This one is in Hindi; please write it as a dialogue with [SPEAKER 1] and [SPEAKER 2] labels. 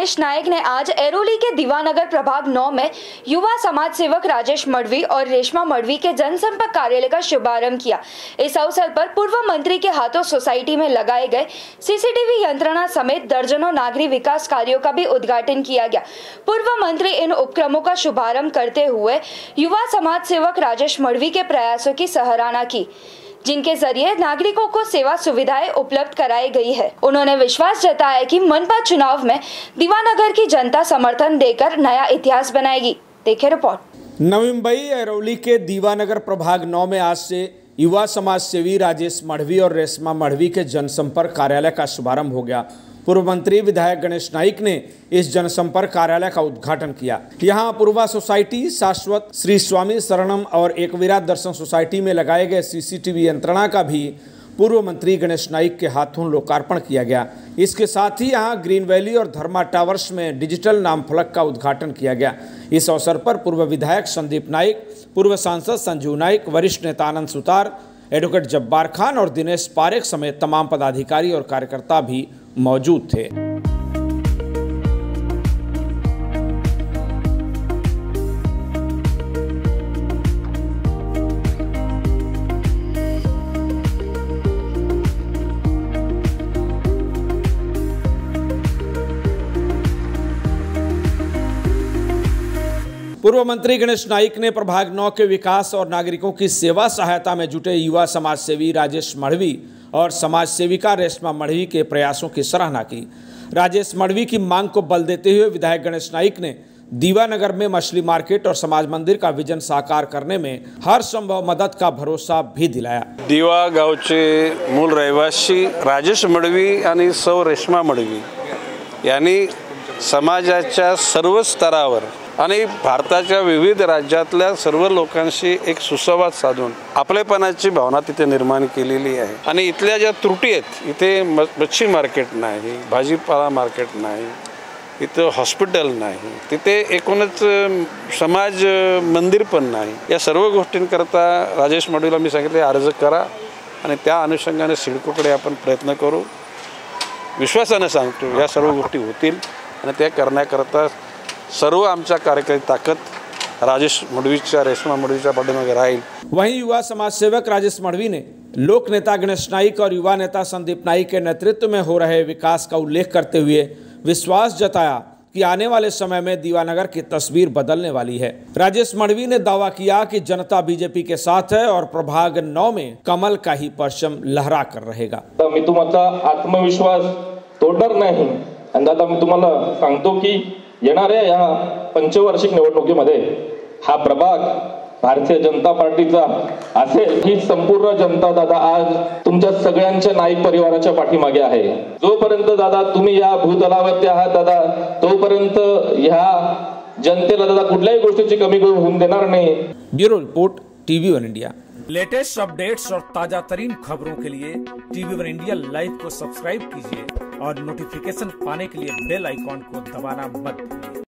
[SPEAKER 1] गणेश नायक ने आज ऐरोली के दीवानगर प्रभाग 9 में युवा समाज सेवक राजेश मढ़वी और रेशमा मढ़वी के जनसंपर्क कार्यालय का शुभारंभ किया। इस अवसर पर पूर्व मंत्री के हाथों सोसाइटी में लगाए गए सीसीटीवी यंत्रणा समेत दर्जनों नागरिक विकास कार्यों का भी उद्घाटन किया गया। पूर्व मंत्री इन उपक्रमों का शुभारंभ करते हुए युवा समाज सेवक राजेश मढ़वी के प्रयासों की सराहना की, जिनके जरिए नागरिकों को सेवा सुविधाएं उपलब्ध कराई गई है। उन्होंने विश्वास जताया कि मनपा चुनाव में दीवानगर की जनता समर्थन देकर नया इतिहास बनाएगी। देखें रिपोर्ट।
[SPEAKER 2] नवी मुंबई ऐरोली के दीवानगर प्रभाग 9 में आज से युवा समाज सेवी राजेश मढ़वी और रेशमा मढ़वी के जनसंपर्क कार्यालय का शुभारंभ हो गया। पूर्व मंत्री विधायक गणेश नाइक ने इस जनसंपर्क कार्यालय का उद्घाटन किया। यहां पूर्वा सोसाइटी, शाश्वत, श्री स्वामी शरणम और एक विराट दर्शन सोसाइटी में लगाए गए सीसीटीवी यंत्रणा का भी पूर्व मंत्री गणेश नाइक के हाथों लोकार्पण किया गया। इसके साथ ही यहां ग्रीन वैली और धर्मा टावर्स में डिजिटल नाम फलक का उद्घाटन किया गया। इस अवसर पर पूर्व विधायक संदीप नाइक, पूर्व सांसद संजीव नाइक, वरिष्ठ नेता आनंद सुतार, एडवोकेट जब्बार खान और दिनेश पारेख समेत तमाम पदाधिकारी और कार्यकर्ता भी मौजूद थे। पूर्व मंत्री गणेश नाइक ने प्रभाग 9 के विकास और नागरिकों की सेवा सहायता में जुटे युवा समाज सेवी राजेश मढ़वी और समाज सेविका रेशमा मढ़वी के प्रयासों की सराहना की। राजेश मढ़वी की मांग को बल देते हुए विधायक गणेश नाइक ने दीवानगर में मछली मार्केट और समाज मंदिर का विजन साकार करने में हर संभव मदद का भरोसा भी दिलाया।
[SPEAKER 3] दीवा गावचे मूल रहिवासी राजेश मढ़वी आणि सौ रेशमा मढ़वी यांनी समाजाच्या सर्व स्तरावर आणि भारताच्या विविध राज्यातल्या सर्व लोकांशी एक सुसंवाद साधून आपलेपणाची भावना तिथे निर्माण केलेली आहे। आणि इथल्या ज्या त्रुटी आहेत, इथे मच्छी मार्केट नाही, भाजीपाला मार्केट नाही, इथं हॉस्पिटल नाही, तिथे एकूणच समाज मंदिर पण नाही। या सर्व गोष्टींकरता राजेश मढ़वीला मी सांगितले अर्ज करा आणि त्या अनुषंगाने सिडकोकडे आपण प्रयत्न करू। विश्वासाने सांगतो या सर्व गोष्टी होतील आणि त्या करण्याकरता सर्व आमच्या कार्यकारी ताकद राजेश मढ़वीच्या, रेशमा मढ़वीच्या पाठीमागे राहील।
[SPEAKER 2] वहीं युवा समाज सेवक राजेश मढ़वी ने लोक नेता गणेश नाइक और युवा नेता संदीप नाइक के नेतृत्व में हो रहे विकास का उल्लेख करते हुए विश्वास जताया कि आने वाले समय में दीवानगर की तस्वीर बदलने वाली है। राजेश मढ़वी ने दावा किया कि जनता बीजेपी के साथ है और प्रभाग 9 में कमल का ही परचम लहरा कर रहेगा।
[SPEAKER 4] मी तुमचा आत्मविश्वास तोडणार नाही आणि दादा मी तुम्हाला सांगतो की येणाऱ्या या पंचवार्षिक निवडणुकीमध्ये हा प्रभाग भारतीय जनता पार्टीचा असेल। ही संपूर्ण जनता दादा आज तुमच्या सगळ्यांच्या नाईक परिवाराच्या पाठीमागे आहे। जोपर्यंत दादा तुम्ही या भूतलावरती आहात दादा, तोपर्यंत ह्या जनतेला दादा कुठल्याही गोष्टीची कमी होऊन देणार नाही।
[SPEAKER 2] Bureau report, TV1 India.
[SPEAKER 5] Latest updates और ताजा तरीन खबरों के लिए TV1 इंडिया लाइव को सब्सक्राइब कीजिए और नोटिफिकेशन पाने के लिए बेल आइकॉन को दबाना मत भूलिए।